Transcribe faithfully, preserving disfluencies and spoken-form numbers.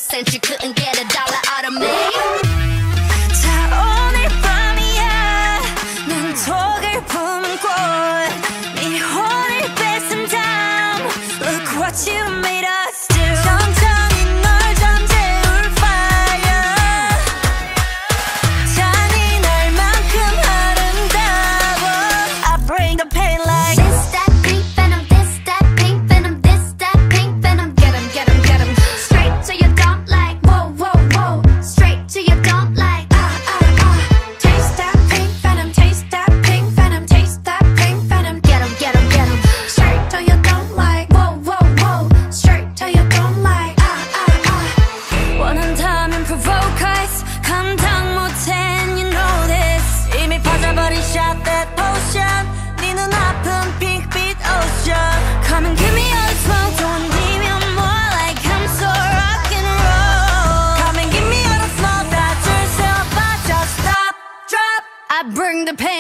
percent you couldn't get a dollar out of me. 자 오늘 밤이야 눈독을 품은 꽃네 혼을 뺏은 다음 Look what you made us do. 천천히 널 잠재울 fire 잔인할 만큼 아름다워 I bring the pain like This that pink venom, this that pink venom, this that pink venom. Get 'em, get 'em, get 'em. Straight to your dump like whoa, whoa, whoa. Straight to your dump like ah, ah, ah. Taste that pink venom, taste that pink venom, taste that pink venom. Get 'em, get 'em, get 'em. Straight to your dump like whoa, whoa, whoa. Straight to your dump like ah, ah, ah. 원한다면 provoke us 감당 못해 and you know this. 이미 퍼져버린 shot that potion 네 눈아픈 핑크빛 ocean. Come and give me all the smoke don't leave me more like I'm so rock and roll. Come and give me all the smoke 다 줄 세 오빠 just stop drop I bring the pain